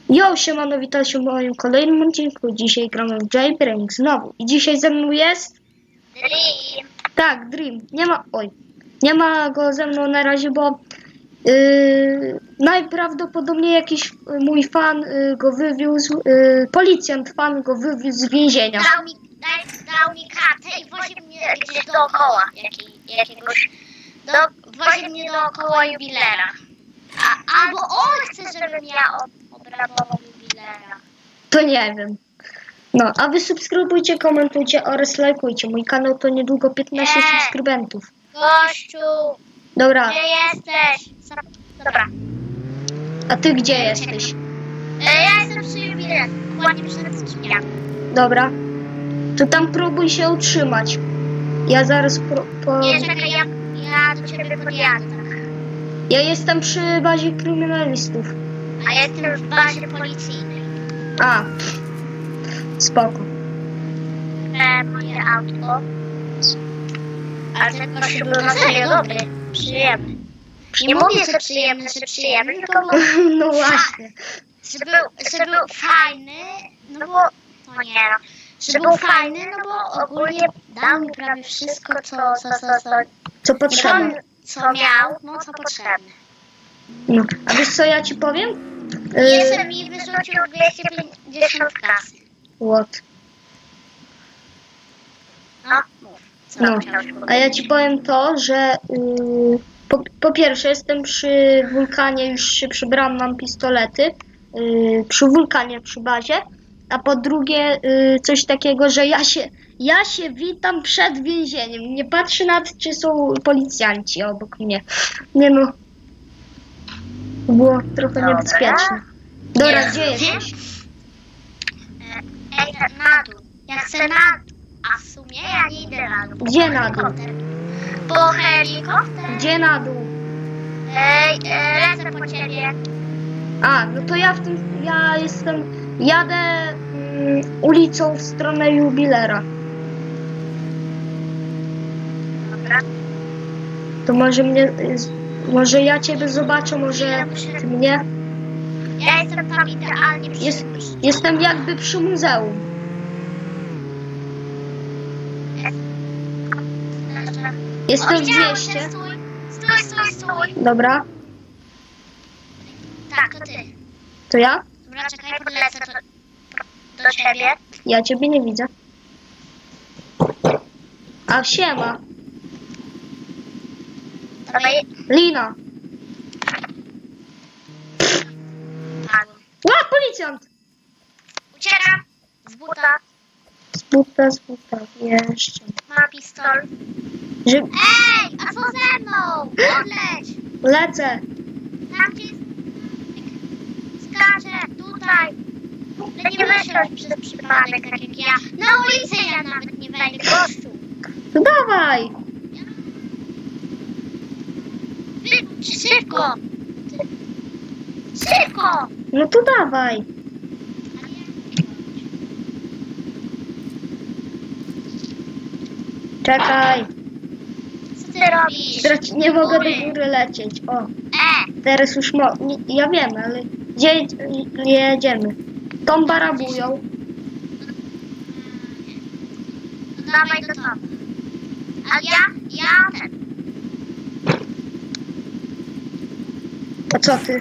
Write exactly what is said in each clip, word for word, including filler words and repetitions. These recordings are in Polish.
Jo, siemano, witajcie w moim kolejnym odcinku. Dzisiaj gramy w Jailbreak znowu. I dzisiaj ze mną jest... Dream. Tak, Dream. Nie ma... Oj. Nie ma go ze mną na razie, bo... Yy, najprawdopodobniej jakiś mój fan yy, go wywiózł... Yy, policjant fan go wywiózł z więzienia. Dał mi, daj, dał mi kartę i wozi mnie gdzieś dookoła jaki, jakiegoś... Do, wozi mnie dookoła jubilera. A, albo on chce, żebym ja obrabował jubilera. To nie wiem. No, a wy subskrybujcie, komentujcie oraz lajkujcie. Mój kanał to niedługo piętnaście Nie. subskrybentów. Gościu, Dobra, gdzie jesteś? Dobra. a ty gdzie jesteś? E, ja jestem przy jubilerze, dokładnie przed drzwiami. Dobra. To tam próbuj się utrzymać. Ja zaraz pro, po... Nie, czekaj, ja, ja do ciebie podjadę. Tak. Ja jestem przy bazie kryminalistów. A ja jestem w bazie policyjnej. A. Spoko. E, moje autko. A ten gościu był na serio dobry, przyjemny. Nie mówię, że przyjemny, że przyjemny, tylko mówię, No właśnie. że był, że był fajny, no bo, no nie no, że był fajny, no bo ogólnie dał mi prawie wszystko, co, co, co, co, Co potrzebne. co miał, no co potrzebne. No. A wiesz co ja ci powiem? Y, Jeszcze mi wyrzucił dwieście pięćdziesiąt kasy. What? No, mów, co No. chciałeś A powiedzieć? ja ci powiem to, że y, po, po pierwsze jestem przy wulkanie, już się przybrałam, mam pistolety. Y, przy wulkanie, przy bazie. A po drugie y, coś takiego, że ja się, ja się witam przed więzieniem. Nie patrzę na to, czy są policjanci obok mnie. Nie no. To było trochę Dobra. niebezpieczne. Dobra, Nie. gdzie jesteś? Ej, na dół. Ja chcę na dół. A w sumie ja nie idę na dół. Gdzie na dół? Helikopter. Po helikopter. Gdzie na dół? Ej, e, lecę po ciebie. A, no to ja w tym, ja jestem, jadę mm, ulicą w stronę jubilera. Dobra. To może mnie, y, może ja ciebie zobaczę, może ty mnie. Ja jestem tam idealnie przy... Jest, jestem jakby przy muzeum. Jestem O, widziałem cię, dwieście. Stój, stój, stój, stój. Dobra, Tak, to ty. to ja? Dobra, czekaj, podlecę do, do ciebie. Ja ciebie nie widzę. A siema, Dobra, Lina. padłem. Ła, policjant! Uciekam z buta. Z buta, z buta, jeszcze. Ma pistol. Że Ej, a co ze mną? Odleć. lecę. Tam gdzie jest... Skaczę, tutaj. No nie myśleć przez przypadek, tak jak ja. Na ulicę ja nawet nie wejdę, gościu. To dawaj. Wy, szybko. Szybko. No to dawaj. Co Czekaj. ty robisz? Teraz nie mogę Góry. do góry lecieć. O, E, teraz już mo... nie, ja wiem, ale gdzie jedziemy? Tą barabują. no dawaj do topu. A ja, ja ten. A co ty?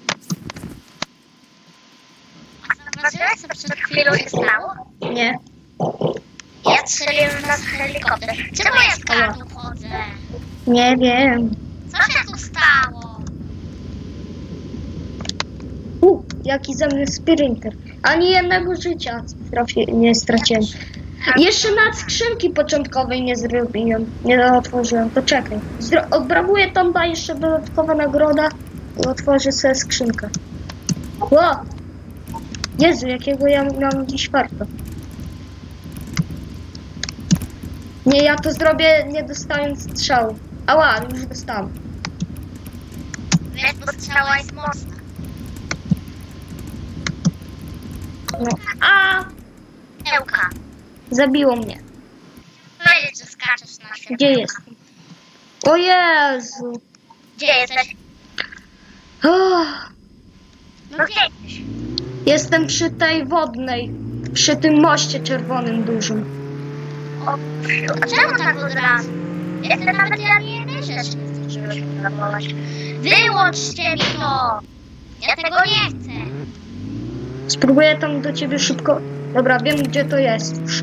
A zauważyłeś, co przed chwilą się stało? Nie. Ja strzeliłem w nas helikopter. Czemu ja z kartą chodzę? Nie wiem. Co się tu stało? U, jaki ze mnie sprinter. Ani jednego życia trafi, nie straciłem. Jeszcze nad skrzynki początkowej nie zrobiłem. Nie otworzyłem. To czekaj. Zro odbrabuję tam, da jeszcze dodatkowa nagroda i otworzę sobie skrzynkę. Ło! Jezu, jakiego ja mam dziś farta. Nie, ja to zrobię nie dostając strzału. Ała, już dostałam. Wiesz, bo strzała jest mocna. No. A! Ełka. Zabiło mnie. Powiedzieć, że skaczesz na światło. Gdzie jestem? O Jezu! Gdzie jesteś? Oh, No gdzie jesteś? Jestem przy tej wodnej, przy tym moście czerwonym dużym. O, a czemu tak od razu? Jeszcze nawet ja nie jednej rzeczy nie zdążyłeś udawać. Wyłączcie mi to! Ja tego nie chcę. Spróbuję tam do ciebie szybko. Dobra, wiem gdzie to jest już.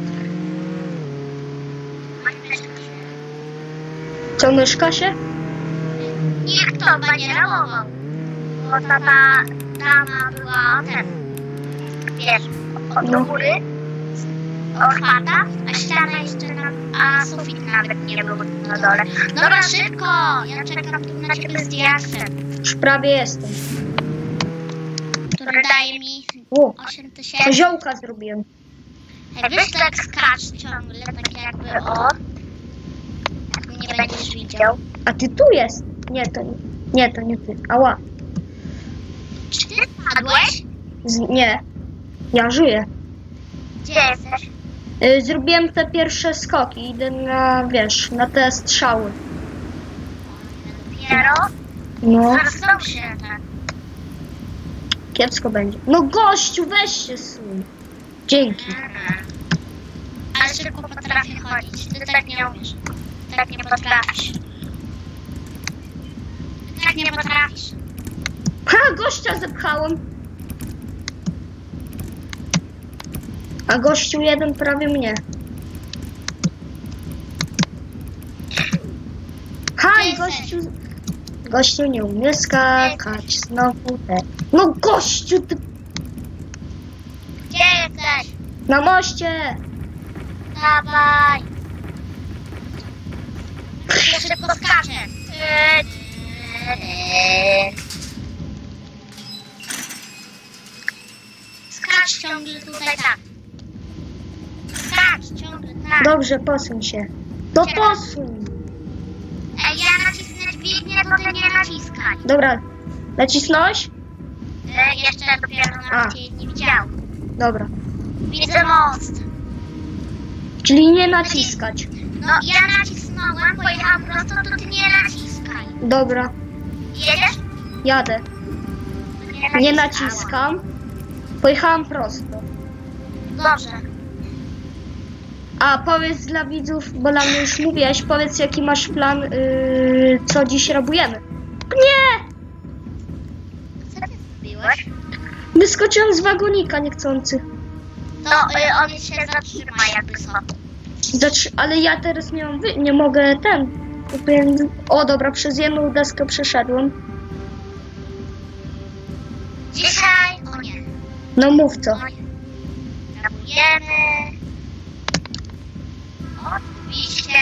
Co, myszka się? Niech to będzie reagował. Bo ta, ta dama była ten. Wiesz, od No. góry otwarta, a ściana jeszcze na, a sufit nawet nie był na dole. Dobra, szybko! Ja czekam tu na ciebie z diaksem, Już prawie jestem. który daje mi O, osiem tysięcy. koziołka zrobiłem. Hej, wiesz tak skacz ciągle, tak jakby o. Jak mnie nie będziesz widział. A ty tu jest. Nie, to nie. Nie, to nie ty. Ała. Czy ty spadłeś? Z, nie. Ja żyję. Gdzie jesteś? Y, Zrobiłem te pierwsze skoki. Idę na, wiesz, na te strzały. Dopiero? No, Zaraz znowu się tak. kiepsko będzie. No gościu, weź się suń. Dzięki. Ale szybko potrafię chodzić. Ty tak nie umiesz. Ty tak nie potrafisz. Ty tak nie potrafisz. Ha, gościa zepchałem. A gościu jeden prawie mnie. Ha, Ty i gościu... Gościu nie umie skakać. Znowu te... No gościu, ty... Gdzie jesteś? Na moście! Dawaj. Ja szybko skaczę. Skacz ciągle tutaj tak. Skacz ciągle tak. Dobrze, posuń się. To posuń. Ej, ja nacisnę dźwignię, to ty nie naciskaj. Dobra, nacisnąłeś? E, jeszcze dopiero A. nawet jej nie widział. Dobra. Widzę most. Czyli nie naciskać. No, ja nacisnąłem, pojechałam prosto, to ty nie naciskaj. Dobra, Jedziesz? jadę. To Nie naciskałam. naciskam. Pojechałam prosto. Dobrze. A powiedz dla widzów, bo dla mnie już mówiłeś, powiedz jaki masz plan, yy, co dziś robujemy. Nie! Co ty zrobiłeś? Wyskoczyłem z wagonika niechcący. To y, on się zatrzyma jakby co. Zatrzy- ale ja teraz nie mam, wy- nie mogę ten. Więc- O dobra, przez jedną deskę przeszedłem. Dzisiaj... O nie. No mów co. O nie. Próbujemy. Oczywiście.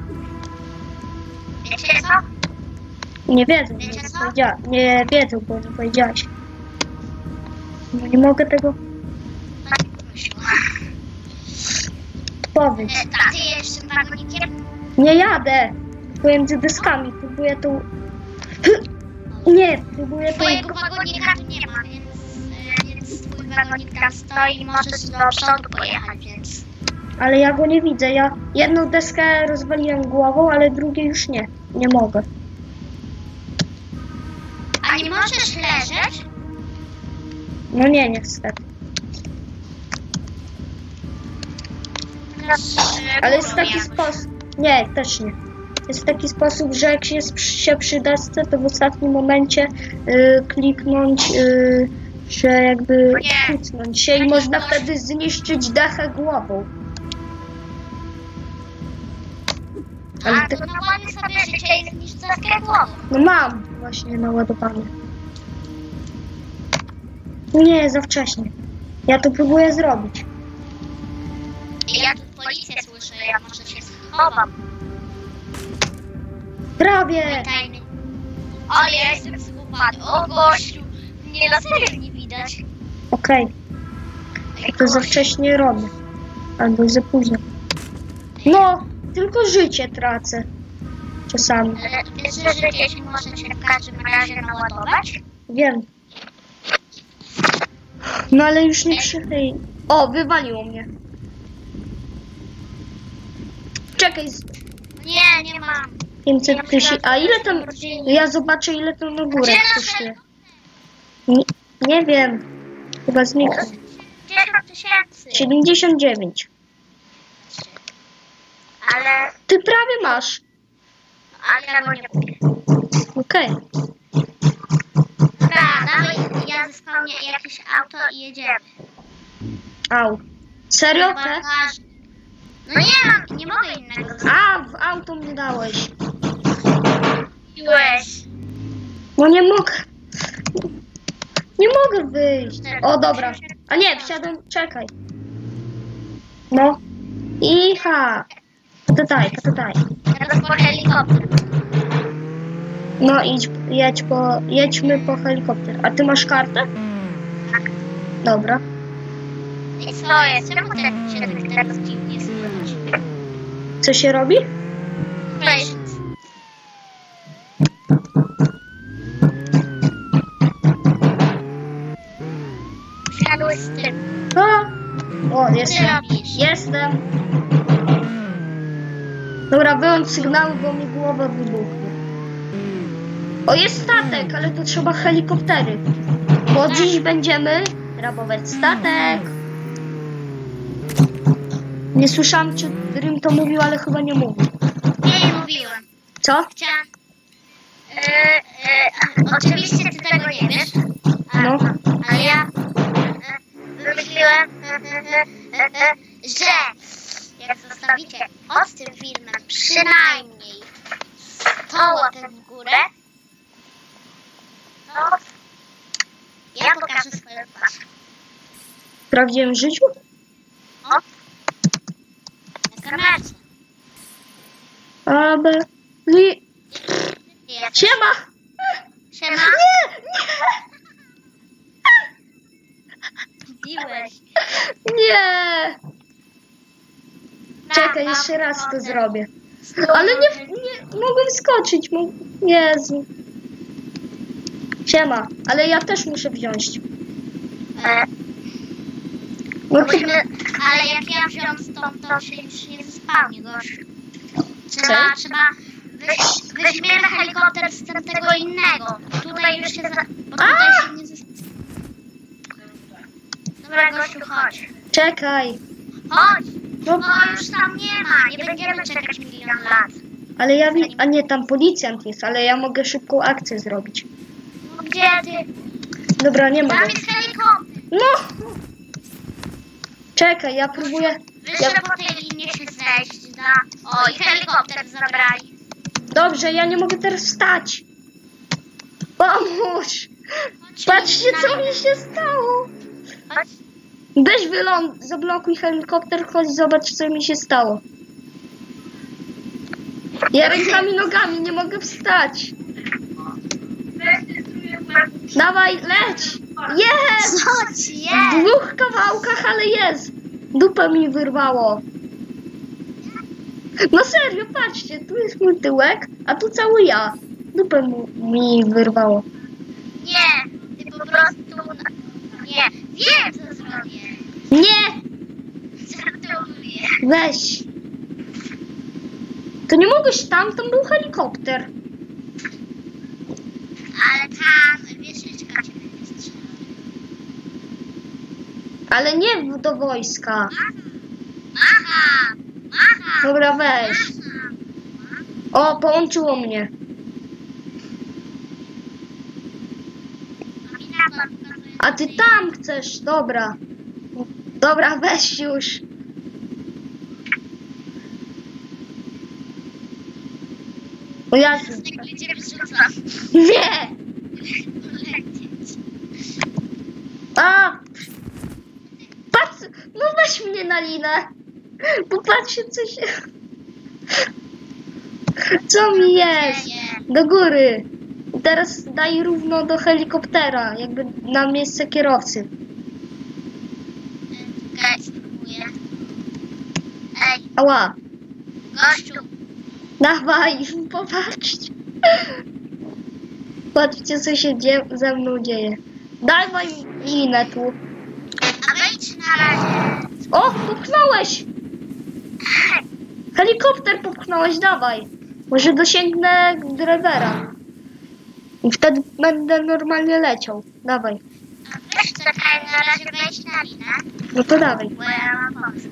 Wiecie co? Nie wiedzą, bo Wiecie nie co? powiedziała. Nie wiedzą, bo nie powiedziałaś. No nie mogę tego Tak pomyślałam. powiedzieć. E, A ty jedziesz tym wagonikiem? Nie jadę! Pomiędzy deskami próbuję tą... Nie, próbuję tą... Twojego wagonika tu nie ma, więc, y, więc twój wagonik tam stoi i możesz do przodu pojechać, więc... Ale ja go nie widzę. Ja jedną deskę rozwaliłem głową, ale drugiej już nie. Nie mogę. A nie możesz leżeć? No nie, niestety. Teraz, y, Ale jest górą taki jakoś. sposób... Nie, też nie. Jest taki sposób, że jak się, jest przy- się przy desce, to w ostatnim momencie y, kliknąć, y, że jakby Nie. kucnąć się i można wtedy zniszczyć dechę głową. Ale A ty... to naładuj sobie życie i zniszcz zaskę głową. No mam właśnie naładowanie. Nie, za wcześnie. Ja to próbuję zrobić. I ja tu policję słyszę, ja może się schowam. Prawie! Tajny. Ale ja jestem schowany. O gościu, mnie na serio nie widać. Okej, Ej, to za gościu. wcześnie robię. Albo za późno. No, tylko życie tracę. Czasami. Ale wiesz, że życie się możecie w każdym razie naładować? Wiem. No ale już nie przychyj. O, wywaliło mnie. Czekaj, z Nie, nie mam. pięćset tysięcy. A ile tam... Ja zobaczę ile to na górę Gdzie nasze- kosztuje. Nie, nie wiem. Chyba zniknął. dziesięć tysięcy. siedemdziesiąt dziewięć. Ale, Ty prawie masz. ale ja go nie kupię. Okej. Dobra, dawaj, ja zespałnię jakieś auto i jedziemy. Au. Serio? Te? Bagaż. No nie mam, nie mogę innego A, w auto mnie dałeś. zrobić. No nie mogę. Nie mogę wyjść. O, dobra. A nie, wsiadłem. Czekaj. No. Iha. Tutaj, tutaj. Teraz po helikopter. No idź, jedź po, jedźmy po helikopter. A ty masz kartę? Tak. Dobra. I co jest? Czemu ten się tak teraz dziwnie słychać? Co się robi? Cześć. Wsiadłeś z tym. O, o Co jestem. robisz? Jestem. Dobra, wyłącz sygnały, bo mi głowa wybuchnie. O, jest statek, ale to trzeba helikoptery. Bo dziś będziemy rabować statek. Nie słyszałam, czy Rym to mówił, ale chyba nie mówił. Nie, nie mówiłem. Co? Chciałam... E, e, oczywiście ty tego nie wiesz. A, No. Ale ja e, wymyśliłem, e, e, e, e, że jak zostawicie pod tym filmem przynajmniej sto łapek w górę, to ja pokażę swoją twarz. W prawdziwym życiu? No. Na kamerce. Ale... Li... Ja też- Siema! Siema. Nie! Widziłeś. Nie! Czekaj, jeszcze raz to zrobię. Ale nie, nie mogłem skoczyć. Mo- Jezu. Siema, ale ja też muszę wziąć. E, No ty... Musimy, ale jak ja wziąłem stąd, to się już nie zespałnie, gościu. Trzeba, Co? trzeba, weź, weźmiemy helikopter z tego innego. Tutaj już się, za, bo tutaj A! się nie zespałnie. Dobra, gościu, chodź. Czekaj. Chodź, No, bo już tam nie ma, nie będziemy czekać milion lat. ale ja wi- A nie, tam policjant jest, ale ja mogę szybką akcję zrobić. No gdzie ty? Dobra, nie mogę. Tam jest helikopter. No! Czekaj, ja próbuję... Ja... Wyżej po tej linie się zejść da. O, i helikopter zabrali. Dobrze, ja nie mogę teraz wstać. Pomóż! Chodź, Patrzcie, na co linę. mi się stało. Chodź. Weź wyląd, zablokuj helikopter, chodź zobacz, co mi się stało. Ja rękami, nogami nie mogę wstać. Dawaj, leć! Jest! Chodź, W jest! dwóch kawałkach, ale jest! Dupę mi wyrwało. No serio, patrzcie, tu jest mój tyłek, a tu cały ja. Dupę mu, mi wyrwało. Nie, ty po prostu... Nie, wiem co zrobię. Nie! Żartuję. Weź. To nie mogłeś tam, tam był helikopter. Ale tam wieżyczka cię będzie strzelać. Ale nie w- do wojska. Macha! Macha! Dobra, weź. Macha! O, połączyło mnie. A ty tam chcesz, dobra. Dobra, weź już. O Jezu. Jak cię wrzucam. Nie! Lecieć. A! Patrz, no weź mnie na linę. Popatrzcie, co się... Co mi jest? Nie. Do góry. I teraz daj równo do helikoptera, jakby na miejsce kierowcy. Czekaj, spróbuję. Ej, Ała. gościu. Dawaj, popatrzcie. Patrzcie, co się dzie- ze mną dzieje. Dawaj linę tu. A wejdź na razie. O, popchnąłeś! Helikopter popchnąłeś, dawaj. Może dosięgnę drewera. I wtedy będę normalnie leciał. Dawaj. A Też czekaj, na razie wejść na linę, No to dawaj. bo ja mam pomysł.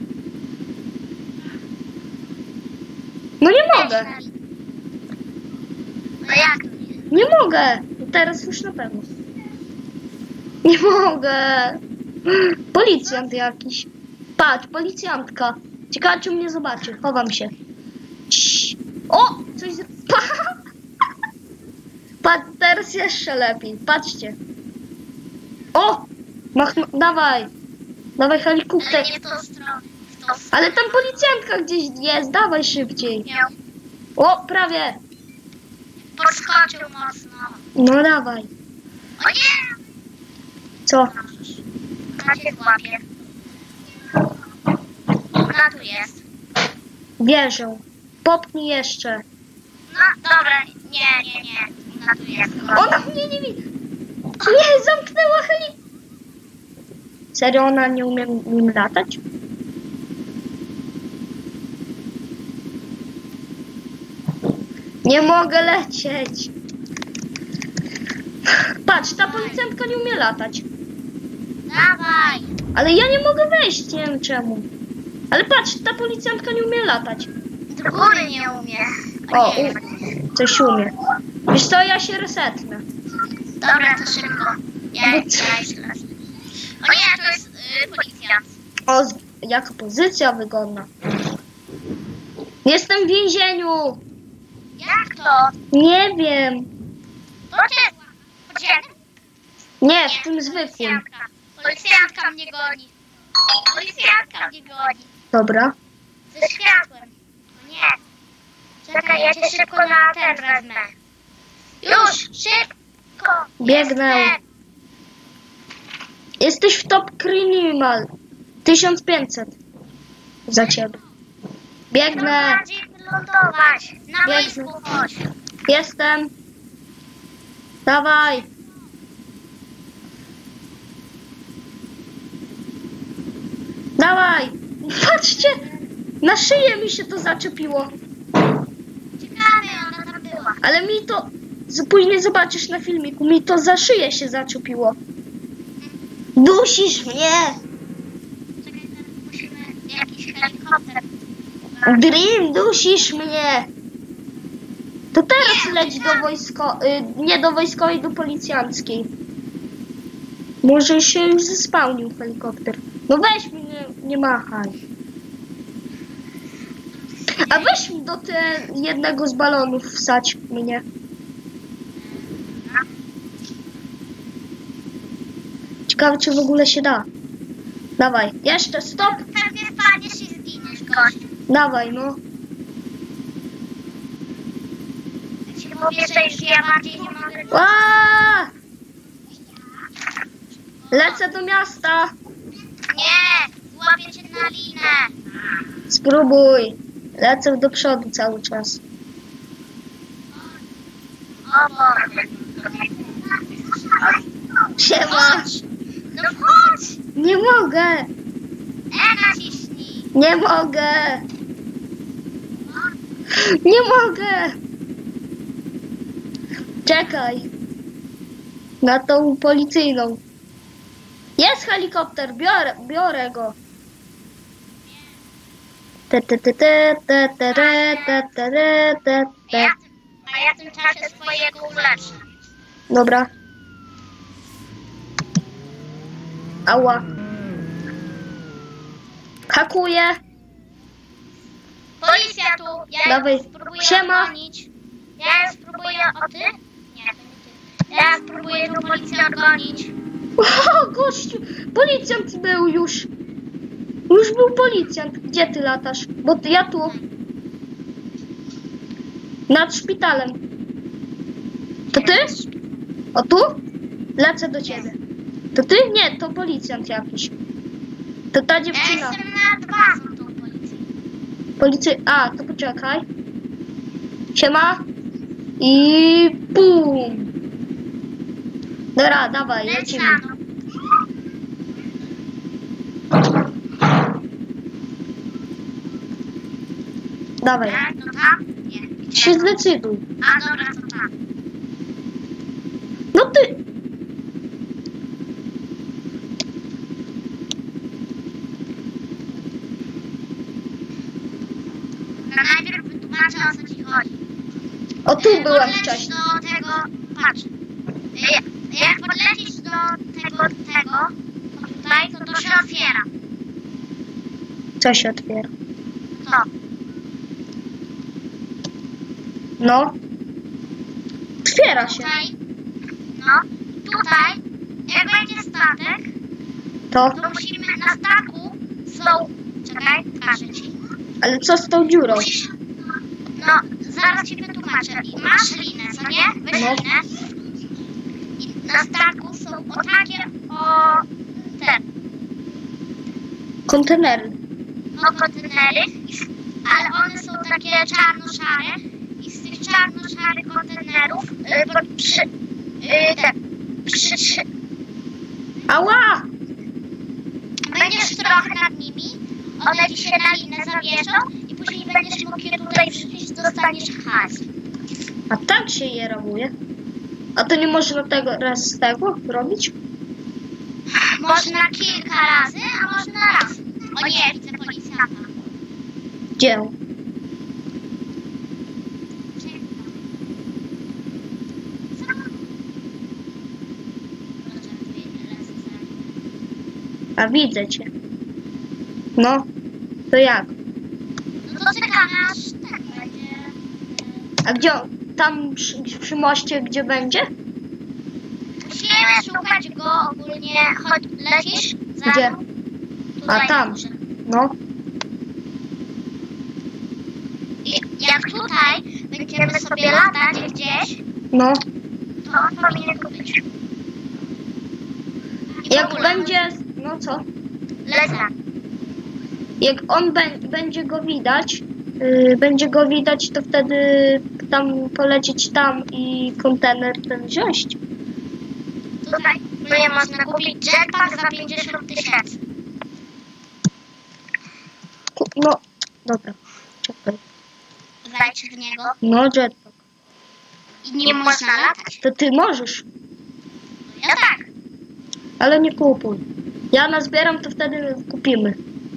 No nie Wejdź mogę. na linę. No jak to nie? Nie mogę. No teraz już na pewno. Nie mogę. Policjant jakiś. Patrz, policjantka. Ciekawe, czy mnie zobaczy. Chowam się. Cii. O! Coś z... Pa! Patrz, teraz jeszcze lepiej. Patrzcie. O! Mach... Dawaj. Dawaj helikopter. Ale nie w tą stronę. W tą stronę. Ale tam policjantka gdzieś jest. Dawaj szybciej. Miał. O, prawie. Podskoczył mocno. No dawaj. O nie! Co? Ona cię złapie. Ona tu jest. Wierzę. Popnij jeszcze. No dobra, nie, nie, nie. Ona tu jest. Ona mnie nie widzi. Nie, zamknęła heli. Serio, ona nie umie nim latać? Nie mogę lecieć. Patrz, ta policjantka nie umie latać. Dawaj. Ale ja nie mogę wejść, nie wiem czemu. Ale patrz, ta policjantka nie umie latać. Do góry nie umie. O, O nie. u- coś umie. Wiesz co, ja się resetnę. Dobra, to szybko. Ja, ja jeszcze raz. O nie, to jest y, policjant. O, z- jaka pozycja wygodna. Jestem w więzieniu. Jak to? Nie wiem. To cię podziemny? Nie, w tym zwykłym. Policjantka. Policjantka mnie goni. Policjantka mnie goni. Dobra. Ze światłem. O nie. Czekaj, ja cię szybko na ten wezmę. Już, szybko. Biegnę. Jestem. Jesteś w top criminal. tysiąc pięćset. Za ciebie. Biegnę. Bardziej wylądować. Na Biegnę. boisku chodź. Jestem. Dawaj. Dawaj. Patrzcie. Na szyję mi się to zaczepiło. Ciekawe, ona tam była. Ale mi to... z- Później zobaczysz na filmiku. Mi to za szyję się zaczepiło. Dusisz mnie. Czekaj, teraz musimy jakiś helikopter. Dream, dusisz mnie. To teraz leć do wojsko... Y, nie do wojskowej, do policjanckiej. Może się już zespałnił helikopter. No weź mnie, nie, nie machaj. A weź do te jednego z balonów wsadź mnie. Ciekawe, czy w ogóle się da. Dawaj, jeszcze, stop. Pewnie wpadniesz i zginiesz, gość. Dawaj, no. Jak ci mówię, że już ja bardziej nie mogę... Aaaa! Lecę do miasta. Nie! Złapię cię na linę. Spróbuj. Lecę do przodu cały czas. O Boże. Siema. Chodź! No chodź! Nie mogę. E, naciśnij. Nie mogę. Nie mogę. Czekaj. Na tą policyjną. Jest helikopter. Biorę, biorę go. Te, te, te, te, te, te, te, te, te, te, A te. ja, a ja w tym czasie swojego uleczę. Dobra. Ała. Hakuję. Policja tu. Ja Dawaj. ją spróbuję Siema. odgonić. Ja ją spróbuję... O ty? Nie, to nie ty. Ja spróbuję tą policję odgonić. O, gościu, policjant był już. Już był policjant. Gdzie ty latasz? Bo ty, ja tu. Nad szpitalem. To ty? O tu? Lecę do ciebie. To ty? Nie, to policjant jakiś. To ta Ja dziewczyna. jestem nad bazą tą policją. Policy... A, to poczekaj. Siema. I bum. Dobra, dawaj, Leć lecimy. na dół. Dawaj. Tak, to tam? Nie. Gdzie? Się zdecyduj. A dobra, to tam. No ty. Dobra, najpierw wytłumaczę, o co ci chodzi. O, tu Y, byłem podlecisz wcześniej. do tego, patrz. Y, Jak podlecisz do tego, tego, tutaj, to to się otwiera. Co się otwiera? To. No. Otwiera się. Tutaj, no, tutaj, jak będzie statek, To. to musimy na statku są, czekaj, pokażę ci. Ale co z tą dziurą? Musisz, no, zaraz ci wytłumaczę. I masz linę, co nie? Weź No. linę. I na statku są o takie, o, te, Kontenery. o kontenery, i s- ale one są takie czarno-szare i z tych czarno-szarych kontenerów y, po- przy, y, te, przy, przy, Ała! będziesz trochę nad nimi, one ci się na linę zawieszą i później będziesz mógł je tutaj wrzucić, dostaniesz hajs. A tak się je ramuje. A to nie można tego raz z tego robić? Można kilka razy, a można raz. O nie, widzę policjanta. Gdzie? Co? Proszę, tu jedne lecę za nim. A widzę cię. No. To jak? No to czekamy aż ten będzie. A gdzie? on? Tam przy, przy moście, gdzie będzie? Musimy szukać go ogólnie. Chodź, lecisz? Za Gdzie? mną? A Tutaj tam. dobrze. No. I jak tutaj będziemy sobie latać gdzieś, No. to on powinien tu być. I w Jak ogóle będzie... No co? lecę. Jak on be, będzie go widać, yy, będzie go widać, to wtedy tam polecieć tam i kontener ten wziąć. Tutaj nie można kupić jetpack za pięćdziesiąt tysięcy. Ku- No. Dobra. Czekaj. Wejdź w niego No, jetpack. i nie można latać. To ty możesz, Ja tak. ale nie kupuj. Ja nazbieram, to wtedy kupimy.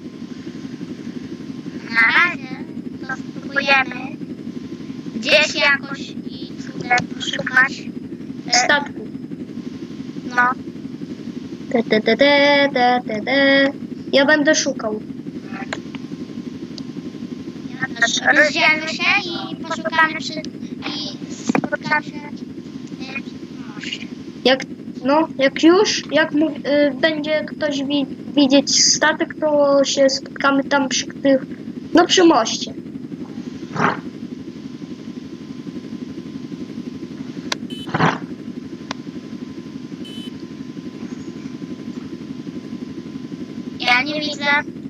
Na razie to spróbujemy gdzieś jakoś i cudem poszukać. E, Statku. no, Te, te, te, te, te, te, te. Ja będę szukał. ja też rozdzielmy się i poszukamy przy... i spotkamy się e, przy moście. Jak, no, jak już, jak mów, y, będzie ktoś wi widzieć statek, to się spotkamy tam przy tych, no przy moście. Ja nie widzę.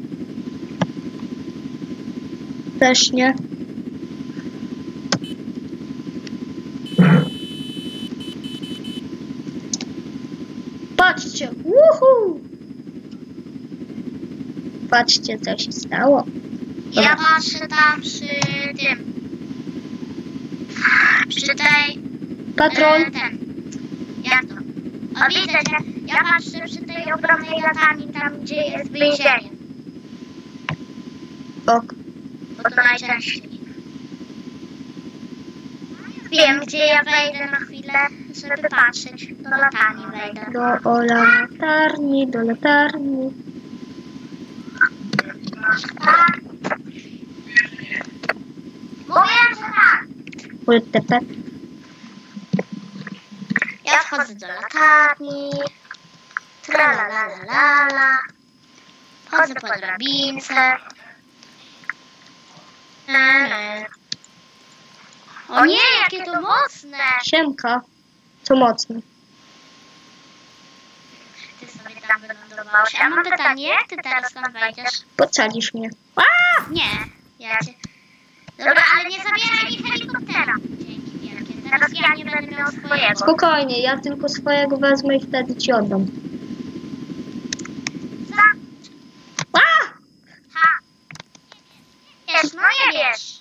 Też nie. Patrzcie, uhu! Patrzcie, co się stało. Ja patrzę tam przy tym. Przy tej... Patrol, E, ten. Jak to? O, widzę cię. Ja patrzę przy tej ogromnej latarni, tam gdzie jest więzienie. ok. Bo to najczęściej. Wiem, gdzie ja wejdę na chwilę, żeby patrzeć. Do latarni wejdę. Do o latarni, do latarni. Tak. Mówiłem, że tak. Ultepe. Ja wchodzę do latarni. Tralalalala. Wchodzę po drabince. Eee. O nie, jakie to mocne! Siemka. Co mocne. Ty sobie tam wylądowałeś. A mam pytanie, jak ty teraz tam wejdziesz? Pocalisz mnie. Nie, ja cię... Dobra, ale nie zabieraj mi helikoptera. Dzięki wielkie. Teraz ja nie będę miał swojego. Spokojnie, ja tylko swojego wezmę i wtedy ci oddam. Za... A! Ha! Wiesz, no nie wiesz.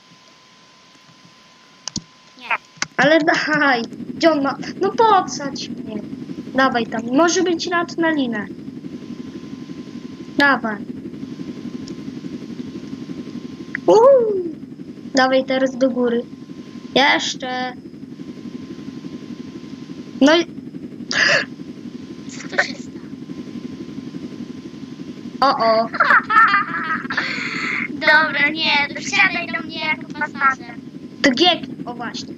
Nie. Ale daj. Gdzie on ma? No podsadź mnie. Dawaj tam. Może być nad na linę. Dawaj. Uuu. Dawaj teraz do góry. Jeszcze. No i... Co to się stało? O, o. Dobra, nie, to wsiadaj do mnie jako pasażer. To giek. O, właśnie.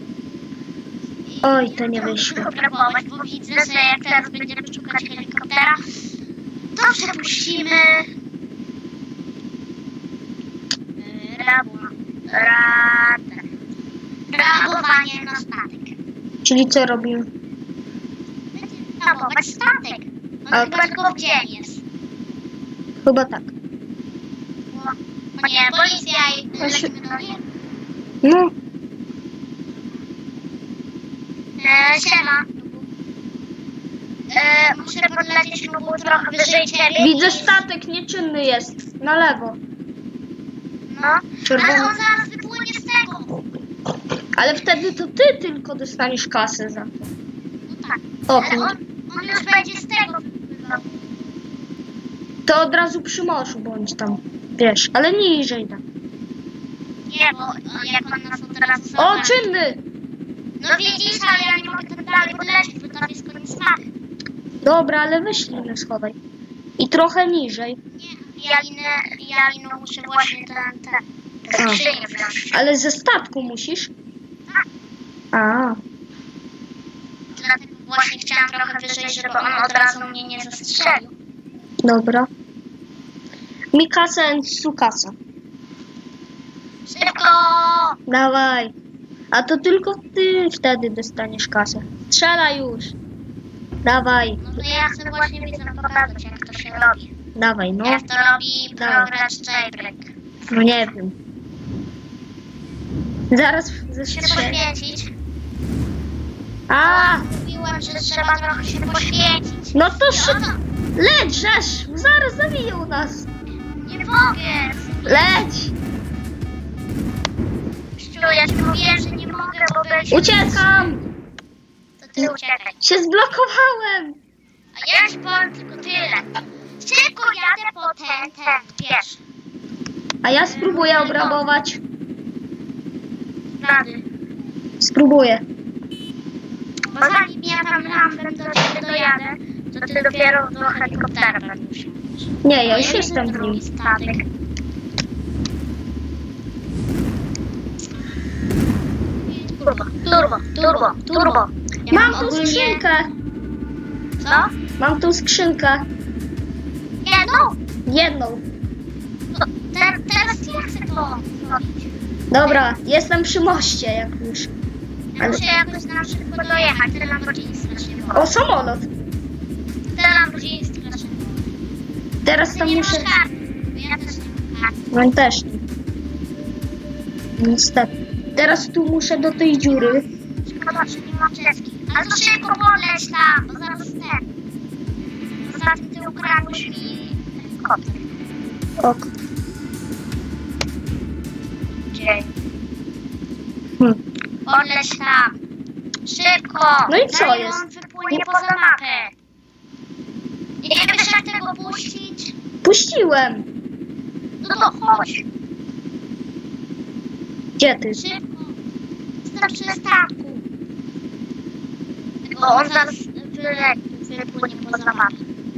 Oj, to nie wyszło. Próbować, bo widzę, że jak teraz będziemy szukać helikoptera, to przepuścimy rabu, rad, rabowanie na statek. Czyli co robimy? Będziemy rabować statek. On A- chyba tylko w dzień jest. Chyba tak. O, o nie, policja i lecimy do niej. No, E, siema. E, muszę podlecieć, no bo trochę wyżej ciebie. widzę i- statek nieczynny jest. Na lewo. No, ale Czerwony. on zaraz wypłynie z tego. Ale wtedy to ty tylko dostaniesz kasę za to. No tak. O, Ale kurde. on, on już będzie z tego wypływał. To od razu przy morzu bądź tam. Wiesz, ale niżej tak. Nie, bo o, jak on nas od razu O, zobaczy- czynny! No widzisz, ale ja nie mogę tak dalej podlecieć, bo tam jest koniec statek. Dobra, ale weź linę schowaj. I trochę niżej. Nie, ja linę, ja linę muszę właśnie ten, ten, te A. skrzynię wziąć. Ale ze statku musisz? A, Dlatego właśnie chciałam trochę wyżej, żeby on od razu mnie nie zastrzelił. dobra. Mikasa and Sukasa. Szybko! Dawaj. A to tylko ty wtedy dostaniesz kasę. Strzelaj już. Dawaj, No to ja chcę właśnie widzom pokazać, jak to się robi. dawaj, no. Jak to robi progress Jailbreak. No nie wiem. Zaraz Się zestrzelę. poświęcić. A, Mówiłem, że trzeba trochę się poświęcić. no to No szybko. to Leć, żeż! Zaraz zabiją nas. nie mogę. Leć! Ściu, ja ci mówię, że nie mogę, bo będzie... Uciekam! To ty uciekaj. Się zblokowałem! A ja ci powiem tylko tyle. Szybko jadę po ten, ten, wiesz. A ja spróbuję obrabować. Rady. Spróbuję. Bo zanim ja tam rampem do ciebie dojadę, to ty dopiero do helikoptera będziesz musiał. Nie, ja już Jeden jestem w drugi nim. statek. Turbo, turbo, turbo, turbo. Ja Mam tu ogólnie- skrzynkę. Co? Mam tu skrzynkę. Nie, no. Jedną. To, te, teraz ja chcę to zrobić. Dobra, jestem przy moście jak już. Ja muszę jakoś na szybko dojechać. Te Lamborghini strasznie O, było. samolot. Te Lamborghini strasznie było. Teraz Ty tam nie muszę... masz karty. Bo ja też nie mam karty. No też nie. Niestety. Teraz tu muszę do tej dziury. Szkoda, że nie mam czeski. Ale to szybko podleć tam, bo zaraz ten. Poza tym ty ukradłeś mi helikopter. Ok. Dzień. Hm. Podleć tam. Szybko. No i co zanim jest? on wypłynie poza mapę. Nie wiesz jak tego puścić? Puściłem. No to chodź. Gdzie ty? Szybko. Jestem przy statku. Bo on zaraz wyle, wypłynie poza mapę.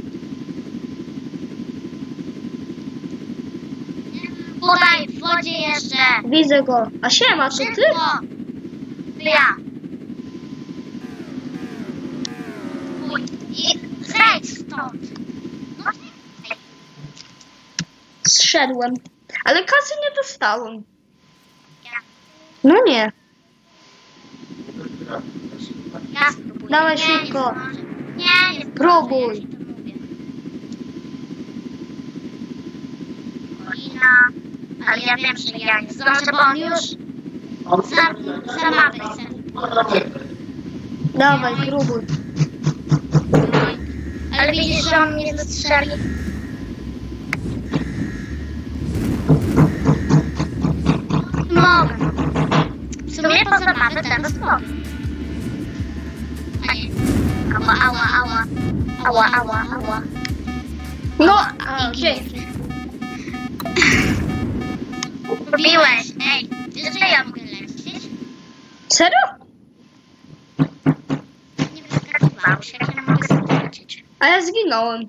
Tutaj w wodzie jeszcze. Widzę go. A siema, to ty? Szybko. To ja. Uj. I zejdź stąd. No zejdź. Zszedłem. Ale kasy nie dostałem. Ja. No nie. Ja spróbuję. Dawaj Nie, szybko. Nie, zdążę. nie, nie zdążę, Próbuj. ja ci to mówię. Kolina. Ale ja wiem, że ja nie zdążę, bo on już za, za mapę chce. Dawaj, próbuj. Ale widzisz, że on mnie zastrzeli. Mogę. W sumie poza mapę teraz mogę. A nie. Ała, ała, ała. Ała, ała, ała. No, a, dzięki. Robiłeś, ej. Wiesz, że ja mogę lecieć? Serio? Nie wyskakywałeś, jak ja mogę sobie lecieć. A ja zginąłem.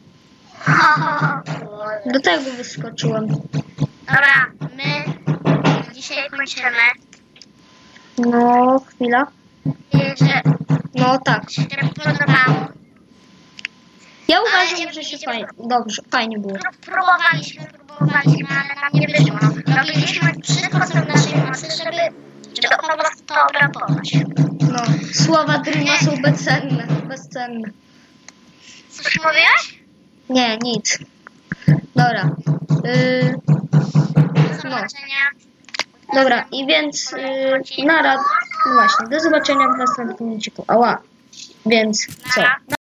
Do tego wyskoczyłem. Dobra, my dzisiaj kończymy. No, chwila. Że No tak. się to podobało. Ja Ale uważam, nie że się wiecie, fajnie, dobrze, fajnie było. Pró- Próbowaliśmy, próbowaliśmy, ale nam nie wyszło. Robiliśmy wszystko, co w naszej mocy, żeby, żeby po prostu to obrabować. No, słowa Dreama są bezcenne, bezcenne. Coś mówiłeś? Nie, nic. Dobra. Yy, Do zobaczenia. dobra, i więc yy, nara, no właśnie, do zobaczenia w następnym odcinku. Ała. Więc co? Nara.